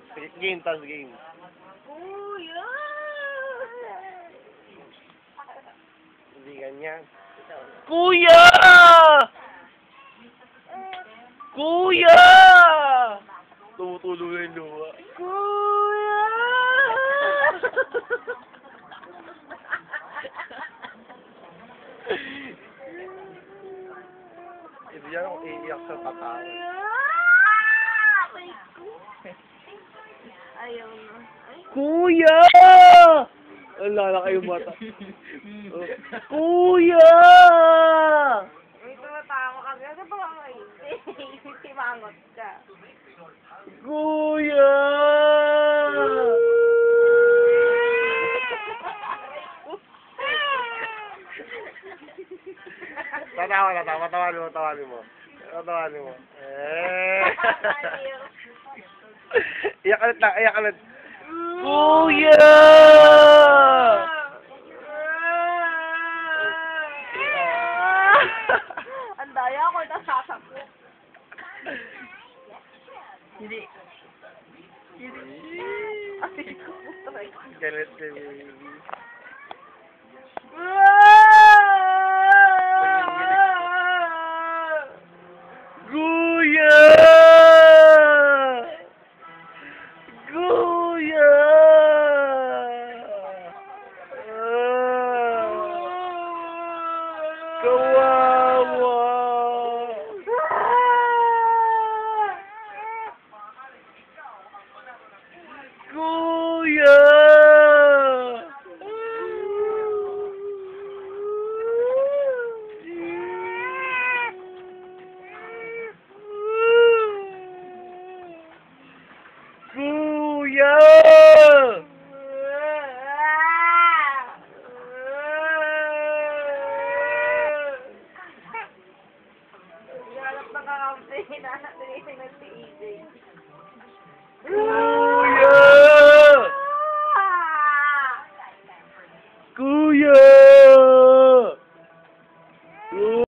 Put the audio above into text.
Game, tas game. Kuya! Hindi ganyan. Kuya! Kuya! Tumutulo na yung luha. Kuya! Hindi yan ako iiyak sa patawan. Ayaw na. Ay. Kuya! Ang lalaki yung mata. Oh. Kuya! May tumatawa ka. Kasi baka simangot ka. Kuya! Tawalin mo. Iyak ulit. Kuya! Ang daya ko nasasakot. Hindi. Ay, ko. Galit ka, baby. Kuya! Kuya! Kawawa! Kuya! Kuya! Ilalap na kakampi na tinitingnan si EJ.